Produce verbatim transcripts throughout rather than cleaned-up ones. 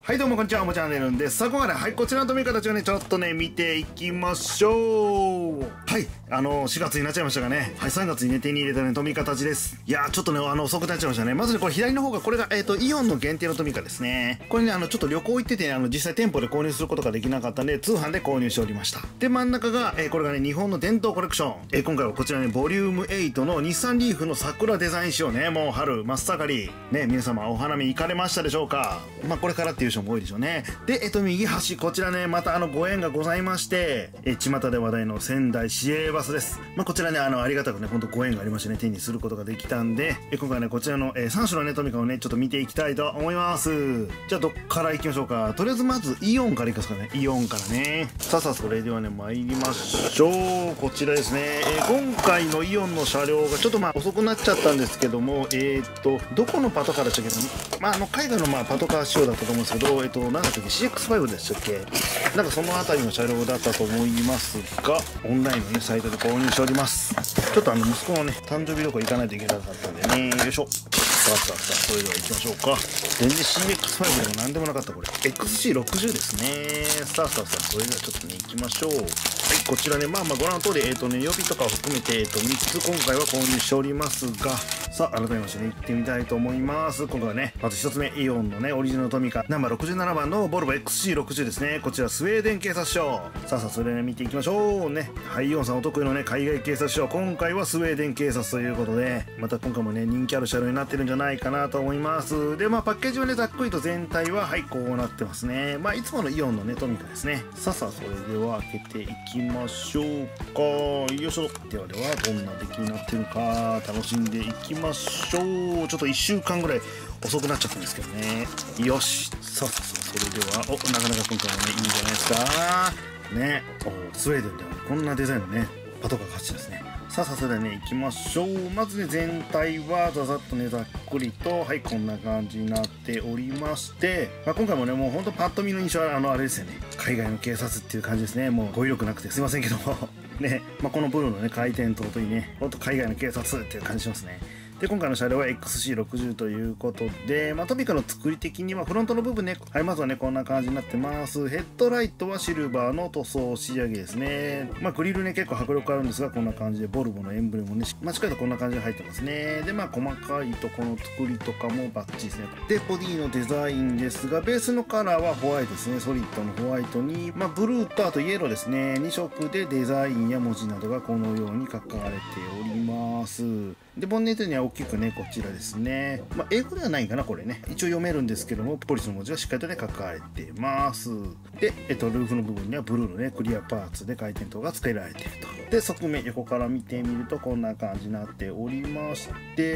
はいどうもこんにちは、おもちゃんねるんです。さあ今回は、はい、こちらの飛び形をねちょっとね見ていきましょう。はい、あのしがつになっちゃいましたがね、はい、さんがつにね手に入れたね飛び形です。いやーちょっとねあの遅くなっちゃいましたね。まずねこれ左の方がこれがえっ、ー、とイオンの限定の飛び方ですね。これねあのちょっと旅行行ってて、ね、あの実際店舗で購入することができなかったんで通販で購入しておりました。で真ん中が、えー、これがね日本の伝統コレクション、えー、今回はこちらねボリュームエイトの日産リーフの桜デザイン仕様ね。もう春真っ盛りね、皆様お花見行かれましたでしょうか。まあこれからっていう人も多いでしょうね。で、えっと、右端、こちらね、またあの、ご縁がございまして、え、巷で話題の仙台市営バスです。まあ、こちらね、あの、ありがたくね、ほんとご縁がありましてね、手にすることができたんで、え、今回ね、こちらの、えー、さん種のね、トミカをね、ちょっと見ていきたいと思います。じゃあ、どっから行きましょうか。とりあえず、まず、イオンから行きますかね。イオンからね。さあさあ、それではね、参りましょう。こちらですね。えー、今回のイオンの車両がちょっとまあ、遅くなっちゃったんですけども、えー、っと、どこのパトカーでしたっけど、まあ、あの、海外のまあ、パトカー仕様だったと思うんですけど、えっと、なんだったっけ、シーエックスファイブ でしたっけ。なんかその辺りの車両だったと思いますが、オンラインのねサイトで購入しております。ちょっとあの息子のね誕生日旅行行かないといけなかったんでね、よいしょ。さあさあさあ、それでは行きましょうか。全然 シーエックスファイブ でも何でもなかったこれ エックスシーろくじゅう ですね。さあさあさあ、それではちょっとね行きましょう。はい、こちらねまあまあご覧の通りえっ、ー、とね予備とかを含めてえっ、ー、とみっつ今回は購入しておりますが、さあ改めましてね行ってみたいと思います。今回はねまずひとつめ、イオンのねオリジナルトミカナンバーろくじゅうななばんのボルボ エックスシーろくじゅう ですね。こちらスウェーデン警察署。さあさあ、それでね見ていきましょうね。はい、イオンさんお得意のね海外警察署、今回はスウェーデン警察ということで、また今回もね人気ある車両になってるんじゃないかなと思います。でまあパッケージはねざっくりと全体ははいこうなってますね。まあいつものイオンのねトミカですね。さあさあ、それでは開けていきましょうか。よいしょ。ではではどんな出来になってるか楽しんでいきましょう。ちょっといっしゅうかんぐらい遅くなっちゃったんですけどね。よし。さあさあ、それではおなかなか今回もねいいんじゃないですかね。おスウェーデンでは、ね、こんなデザインのねパトカーが走ってですね。さあさあ、それではね行きましょう。まずね全体はざざっとねざっくりとはいこんな感じになっておりまして、まあ、今回もねもうほんとパッと見の印象はあのあれですよね、海外の警察っていう感じですね。もう語彙力なくてすいませんけどもね、まあ、このブルーのね回転灯といいね、ほんと海外の警察っていう感じしますね。で今回の車両は エックスシーろくじゅう ということで、まあ、トミカの作り的にはフロントの部分ね、はい、まずはねこんな感じになってます。ヘッドライトはシルバーの塗装仕上げですね。まあグリルね結構迫力あるんですが、こんな感じでボルボのエンブレムもね、まあ、しっかりとこんな感じで入ってますね。でまあ細かいとこの作りとかもバッチリですね。でボディのデザインですが、ベースのカラーはホワイトですね。ソリッドのホワイトに、まあ、ブルーとあとイエローですね。に色でデザインや文字などがこのように書かれております。でボンネットには大きくねこちらですね、まあ、英語ではないかなこれね、一応読めるんですけどもポリスの文字がしっかりとね書かれてます。で、えっと、ルーフの部分にはブルーのねクリアパーツで回転灯が付けられていると。で側面横から見てみるとこんな感じになっておりまして、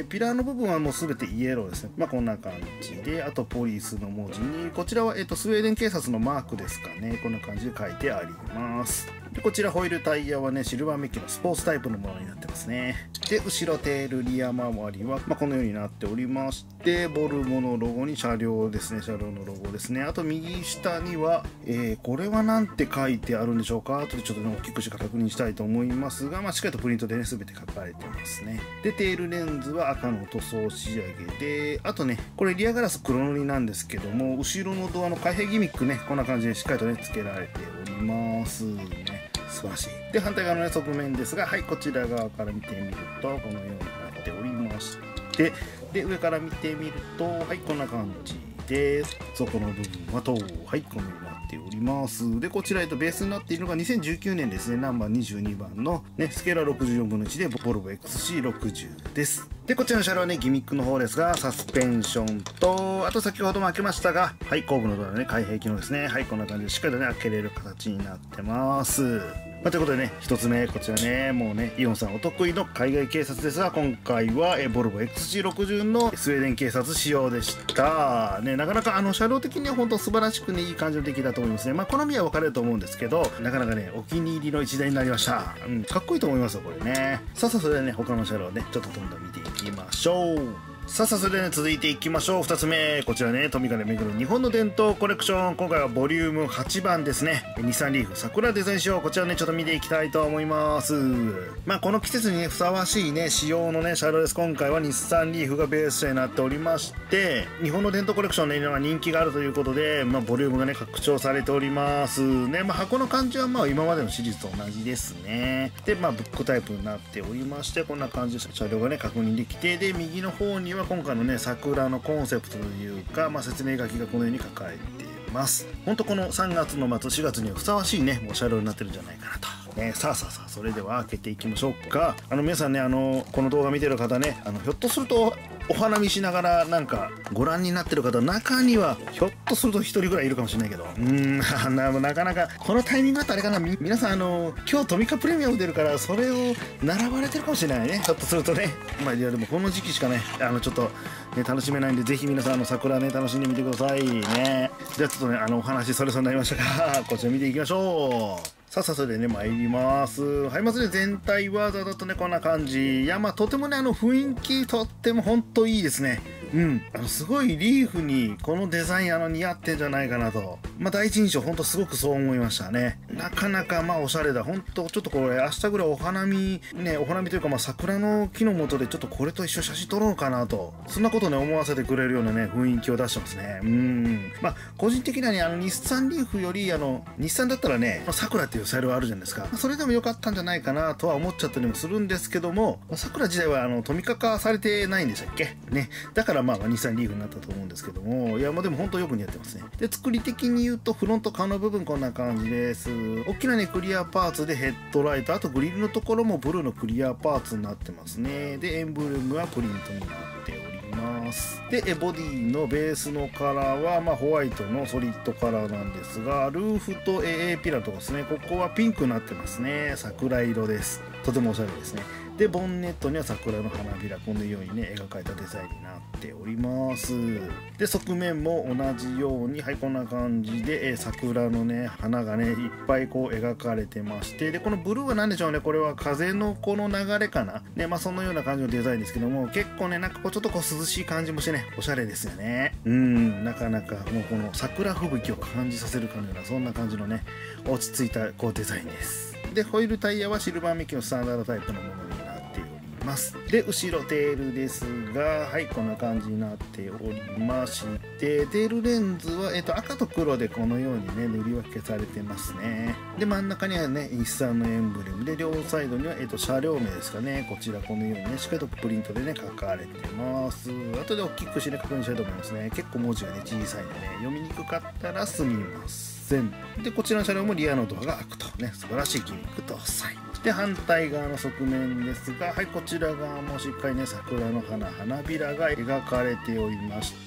ピラーの部分はもう全てイエローですね。まあこんな感じで、あとポリスの文字にこちらは、えっと、スウェーデン警察のマークですかね、こんな感じで書いてあります。でこちらホイールタイヤはねシルバーメッキのスポーツタイプのものになってますね。で後ろテールリア周りは、まあ、このようになっておりまして、ボルボのロゴに車両ですね、車両のロゴですね。あと右下には、えー、これは何て書いてあるんでしょうか。後でちょっとね大きくして確認したいと思いますが、まあ、しっかりとプリントでね全て書かれてますね。でテールレンズは赤の塗装仕上げで、あとねこれリアガラス黒塗りなんですけども、後ろのドアの開閉ギミックねこんな感じでしっかりとね付けられておりますね。素晴らしい。で反対側の、ね、側面ですが、はいこちら側から見てみるとこのようになっておりまして、で上から見てみるとはいこんな感じで、底の部分はとはいこのようになっております。でこちら、えっと、ベースになっているのがにせんじゅうきゅうねんですね、ナンバーにじゅうにばんの、ね、スケーラーろくじゅうよんぶんのいちでボルボ エックスシーろくじゅう です。でこちらの車両はねギミックの方ですが、サスペンションと、あと先ほども開けましたが、はい後部のドアのね開閉機能ですね。はいこんな感じでしっかりとね開けれる形になってます。まあ、ということでねひとつめこちらね、もうねイオンさんお得意の海外警察ですが、今回はえボルボ エックスシーろくじゅう のスウェーデン警察仕様でしたね。なかなかあの車両的には本当素晴らしくねいい感じの出来だと思いますね。まあ好みは分かれると思うんですけど、なかなかねお気に入りの一台になりました。うんかっこいいと思いますよこれね。さあさあ、それではね他の車両をねちょっとどんどん見ていきましょう。 さあさあ、それではね、続いていきましょう。ふたつめ、こちらね、トミカで巡る日本の伝統コレクション。今回はボリュームはちばんですね。日産リーフ桜デザイン仕様、こちらね、ちょっと見ていきたいと思います。まあこの季節にね、ふさわしいね、仕様のね、車両です。今回は日産リーフがベース車になっておりまして、日本の伝統コレクションね、人気があるということで、まあボリュームがね、拡張されておりますね。まあ箱の感じはまあ今までのシリーズと同じですね。で、まあブックタイプになっておりまして、こんな感じで車両がね、確認できて、で、右の方には今回のね、桜のコンセプトというか、まあ、説明書きがこのように書かれています。本当このさんがつの末しがつにはふさわしいね、もう車両になってるんじゃないかなと、ね、さあさあさあ、それでは開けていきましょうか。あの皆さんね、あのこの動画見てる方ね、あのひょっとするとお花見しながらなんかご覧になってる方、中にはひょっとするとひとりぐらいいるかもしれないけど、うーんな, なかなかこのタイミングだとあれかな、み皆さんあの今日トミカプレミアム出るからそれを並ばれてるかもしれないね、ひょっとするとね。まあいやでもこの時期しかね、あのちょっと、ね、楽しめないんで、ぜひ皆さんあの桜ね楽しんでみてくださいね。じゃあちょっとね、あのお話それそれになりましたが、こちら見ていきましょう。さあさあ、それでね、参ります。はい、まずね、全体はざざっとね、こんな感じ。いや、まあ、とてもね、あの、雰囲気とっても本当いいですね。うん。あの、すごいリーフに、このデザイン、あの、似合ってんじゃないかなと。まあ、第一印象、ほんとすごくそう思いましたね。なかなか、まあ、おしゃれだ。ほんと、ちょっとこれ、明日ぐらいお花見、ね、お花見というか、まあ、桜の木の下で、ちょっとこれと一緒に写真撮ろうかなと。そんなことね、思わせてくれるようなね、雰囲気を出してますね。うん。まあ、個人的にはね、あの、日産リーフより、あの、日産だったらね、まあ、桜っていう車両あるじゃないですか。それでも良かったんじゃないかなとは思っちゃったりもするんですけども、桜自体はあのトミカ化されてないんでしたっけね。だからまあ日産リーフになったと思うんですけども、いやまあでも本当よく似合ってますね。で、作り的に言うとフロント側の部分こんな感じです。大きなねクリアパーツでヘッドライト、あとグリルのところもブルーのクリアパーツになってますね。で、エンブレムはプリントになっております。で、ボディのベースのカラーはまあホワイトのソリッドカラーなんですが、ルーフと エー ピラーとかですね、ここはピンクになってますね。桜色です。とてもおしゃれですね。で、ボンネットには桜の花びら、このようにね描かれたデザインになっております。で、側面も同じように、はい、こんな感じで、え桜のね花がねいっぱいこう描かれてまして、でこのブルーは何でしょうね、これは風のこの流れかなね、まあそのような感じのデザインですけども、結構ねなんかこうちょっとこう涼しい感じもしてね、おしゃれですよね。うん、なかなかもうこの桜吹雪を感じさせるかのような、そんな感じのね落ち着いたこうデザインです。で、ホイールタイヤはシルバーメッキのスタンダードタイプのものになっております。で、後ろテールですが、はい、こんな感じになっておりまして、テールレンズは、えっと、赤と黒でこのようにね塗り分けされてますね。で、真ん中にはね日産のエンブレムで、両サイドには、えっと、車両名ですかね、こちらこのようにねしっかりとプリントでね書かれてます。後で大きくしてね確認したいと思いますね。結構文字がね小さいんでね、読みにくかったらすみません。で、こちらの車両もリアのドアが開くとね、素晴らしいギミック搭載で、反対側の側面ですが、はい、こちら側もしっかりね桜の花花びらが描かれておりまして、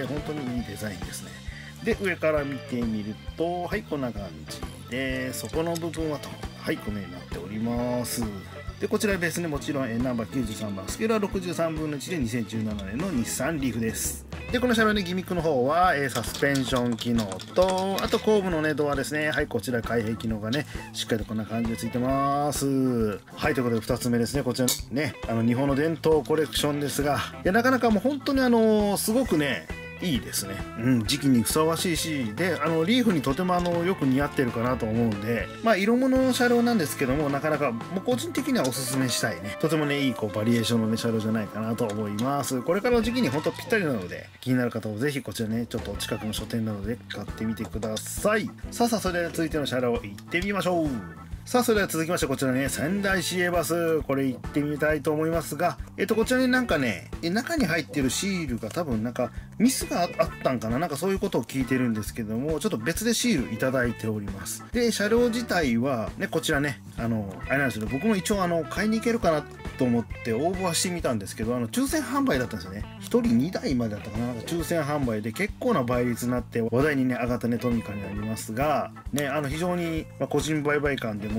本当にいいデザインですね。で、上から見てみると、はい、こんな感じで、そこの部分はと、はい、このようになっております。で、こちらベースにもちろんナンバーきゅうじゅうさんばん、スケールはろくじゅうさんぶんのいちでにせんじゅうななねんの日産リーフです。で、この車両のギミックの方は、えー、サスペンション機能と、あと後部のねドアですね。はい、こちら開閉機能がねしっかりとこんな感じでついてます。はい、ということでふたつめですね、こちらね、あの日本の伝統コレクションですが、いやなかなかもう本当にあのー、すごくねいいですね。うん、時期にふさわしいし、で、あのリーフにとてもあのよく似合ってるかなと思うんで、まあ色物の車両なんですけども、なかなかもう個人的にはおすすめしたいね、とてもねいいこうバリエーションのね車両じゃないかなと思います。これからの時期に本当ぴったりなので、気になる方はぜひこちらねちょっと近くの書店などで買ってみてください。さあさあ、それでは続いての車両行ってみましょう。さあ、それでは続きまして、こちらね、仙台市営バス、これ行ってみたいと思いますが、えっと、こちらになんかね、中に入ってるシールが多分なんかミスがあったんかな、なんかそういうことを聞いてるんですけども、ちょっと別でシールいただいております。で、車両自体は、ね、こちらね、あの、あれなんですけど、僕も一応あの、買いに行けるかなと思って応募はしてみたんですけど、あの、抽選販売だったんですよね。ひとりにだいまでだったかな、なんか抽選販売で結構な倍率になって話題にね、上がったね、トミカになりますが、ね、あの、非常に、まあ、個人売買館でも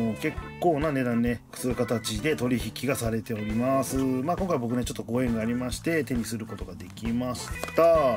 も結構な値段ねする形で取引がされております。まあ今回僕ねちょっとご縁がありまして手にすることができました。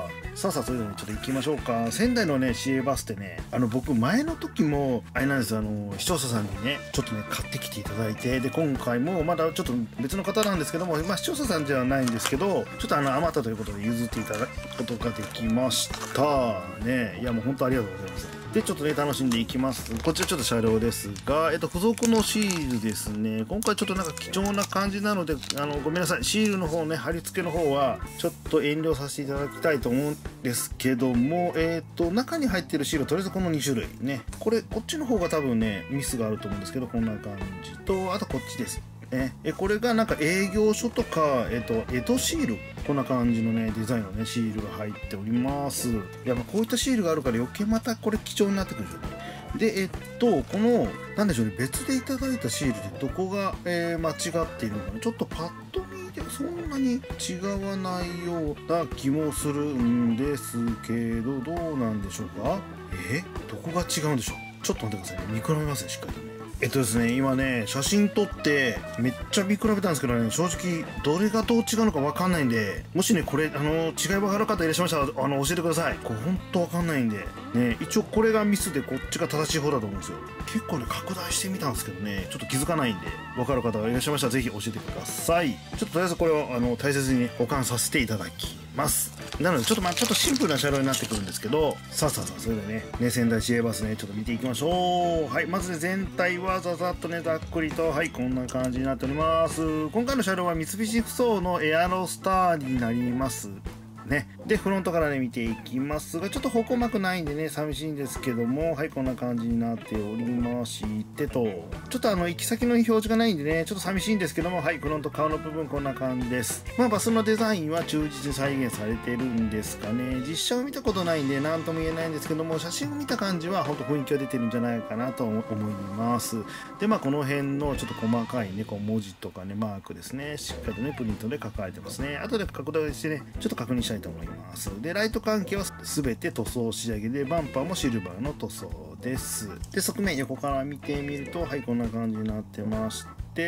さあさあそれではねちょっと行きましょうか。仙台のね シーエー バスってね、あの僕前の時もあれなんです、あの視聴者さんにねちょっとね買ってきていただいて、で今回もまだちょっと別の方なんですけども、まあ視聴者さんじゃないんですけど、ちょっとあの余ったということで譲っていただくことができましたね。いやもう本当ありがとうございます。でちょっとね楽しんでいきます。こちらちょっと車両ですが、えっと付属のシールですね。今回ちょっとなんか貴重な感じなので、あのごめんなさい、シールの方ね貼り付けの方はちょっと遠慮させていただきたいと思うんですけども、えっと中に入ってるシールとりあえずこのに種類ね、これこっちの方が多分ねミスがあると思うんですけど、こんな感じと、あとこっちですね。えこれがなんか営業所とか、えっと江戸シール、こんな感じのねデザインのねシールが入っております。いやまあこういったシールがあるから余計またこれ貴重になってくるでしょうね。でえっとこのなんでしょうね、別でいただいたシールでどこが、えー、間違っているのかな、ちょっとパッと見でそんなに違わないような気もするんですけど、どうなんでしょうか。えどこが違うんでしょう。ちょっと待ってくださいね、見比べますねしっかりとね。えっとですね、今ね写真撮ってめっちゃ見比べたんですけどね、正直どれがどう違うのか分かんないんで、もしねこれあの違い分かる方いらっしゃいましたらあの教えてください。これ本当分かんないんでね、一応これがミスでこっちが正しい方だと思うんですよ。結構ね拡大してみたんですけどねちょっと気づかないんで、分かる方がいらっしゃいましたらぜひ教えてください。ちょっととりあえずこれをあの大切に、ね、保管させていただきます。なのでちょっとまあちょっとシンプルな車両になってくるんですけど、さあさあさあそれでねね仙台 シーエー バスねちょっと見ていきましょう。はい、まずね全体はざざっとねざっくりと、はいこんな感じになっております。今回の車両は三菱ふそうのエアロスターになりますね。でフロントからね見ていきますが、ちょっと方向幕ないんでね寂しいんですけども、はいこんな感じになっておりましてと、ちょっとあの行き先の表示がないんでねちょっと寂しいんですけども、はいフロント顔の部分こんな感じです。まあバスのデザインは忠実に再現されてるんですかね。実写を見たことないんで何とも言えないんですけども、写真を見た感じは本当雰囲気が出てるんじゃないかなと思います。でまあこの辺のちょっと細かいねこう文字とかねマークですね、しっかりとねプリントで書かれてますね。後で拡大してねちょっと確認したいと思います。でライト関係は全て塗装仕上げで、バンパーもシルバーの塗装です。で側面横から見てみると、はいこんな感じになってまして、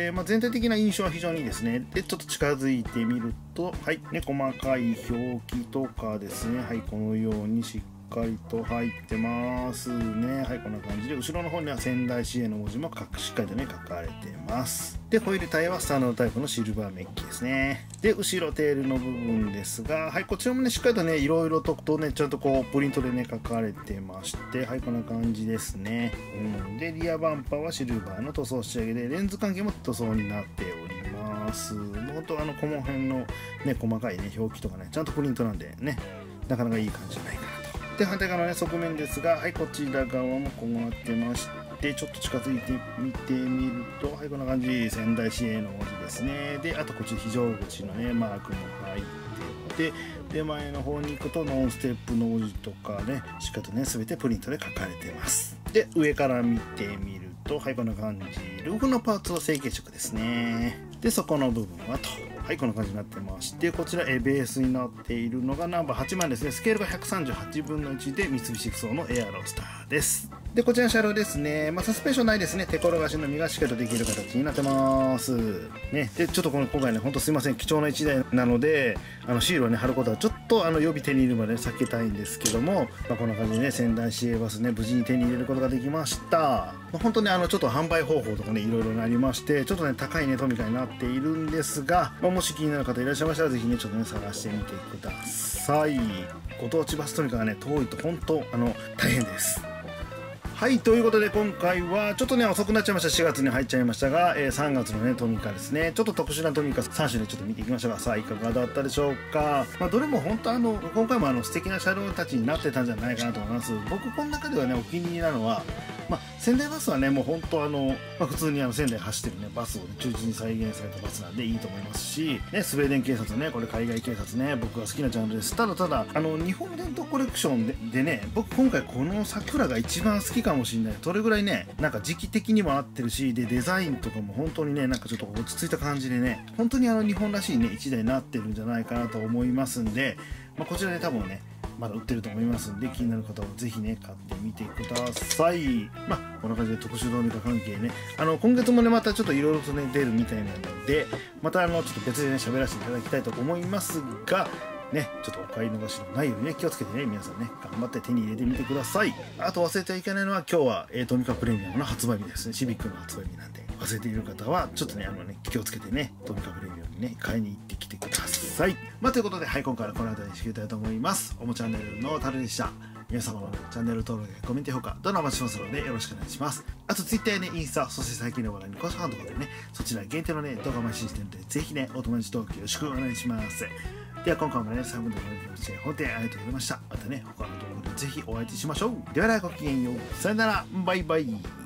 まあ、全体的な印象は非常にいいですね。でちょっと近づいてみると、はいね細かい表記とかですね、はいこのようにしっしっかりと入ってますね。はいこんな感じで、後ろの方には仙台市営の文字もしっかりとね書かれてます。でホイールタイヤはスタンダードタイプのシルバーメッキですね。で後ろテールの部分ですが、はいこちらもねしっかりとねいろいろととねちゃんとこうプリントでね書かれてまして、はいこんな感じですね。うん、でリアバンパーはシルバーの塗装仕上げで、レンズ関係も塗装になっております。本当あのこの辺のね細かいね表記とかねちゃんとプリントなんでねなかなかいい感じじゃないかなと。で反対側の、ね、側面ですが、はいこちら側もこうなってまして、ちょっと近づいてみてみると、はいこんな感じ、仙台市営の文字ですね。であとこっち非常口のねマークも入ってて、で前の方に行くとノンステップの文字とかねしっかりとね全てプリントで書かれてます。で上から見てみると、はいこんな感じ、ルーフのパーツは成型色ですね。で底の部分はと、はいこんな感じになってまして、こちらえベースになっているのがナンバーはちまんですね。スケールがひゃくさんじゅうはちぶんのいちで三菱ふそうのエアロスターです。でこちらの車両ですね、まあ、サスペンションないですね。手転がしのみがしっかりとできる形になってますね。でちょっとこの今回ねほんとすいません、貴重ないちだいなのであのシールをね貼ることはちょっとあの予備手に入れるまで、ね、避けたいんですけども、まあ、こんな感じでね仙台 シーエー バスね無事に手に入れることができました。まあ、本当ねあのちょっと販売方法とかねいろいろありまして、ちょっとね高いねトミカになっているんですが、まあ、もし気になる方いらっしゃいましたらぜひねちょっとね探してみてください。ご当地バストミカがね遠いと本当あの大変です。はい、ということで今回はちょっとね遅くなっちゃいました。しがつに入っちゃいましたが、えー、さんがつのねトミカですね、ちょっと特殊なトミカさん種でちょっと見ていきましたが、さあいかがだったでしょうか。まあ、どれも本当あの今回もあの素敵な車両たちになってたんじゃないかなと思います。僕この中ではねお気に入りなのは、まあ、仙台バスはねもう本当あの、まあ、普通にあの仙台走ってるねバスを、ね、忠実に再現されたバスなんでいいと思いますし、ね、スウェーデン警察ねこれ海外警察ね僕が好きなジャンルです。ただただあの日本伝統コレクション で, でね僕今回この桜が一番好きかもしれない。それぐらいねなんか時期的にも合ってるし、でデザインとかも本当にねなんかちょっと落ち着いた感じでね本当にあの日本らしいね一台になってるんじゃないかなと思いますんで、まあ、こちらで多分ねまだ売ってると思いますんで、気になる方はぜひね買ってみてください。まあこんな感じで特殊ドミカ関係ね、あの今月もねまたちょっといろいろとね出るみたいなので、またあのちょっと別でね喋らせていただきたいと思いますがね、ちょっとお買い逃しのないようにね気をつけてね、皆さんね頑張って手に入れてみてください。あと忘れてはいけないのは、今日は、えー、トミカプレミアムの発売日ですね。シビックの発売日なんで、忘れている方はちょっとねあのね気をつけてね、トミカプレミアムにね買いに行ってきてください。まあということで、はい、今回はこの辺りにしていきたいと思います。おもチャンネルのタルでした。皆様の、ね、チャンネル登録やコメント評価どんどんお待ちしますのでよろしくお願いします。あと Twitter やねインスタ、そして最近の話題の公式アカウントでね、そちら限定のね動画を配信してるので、ぜひねお友達登録よろしくお願いします。では今回もね最後までご覧いただきまして本当にありがとうございました。またね他の動画でぜひお会いしましょう。ではではごきげんよう。さよなら。バイバイ。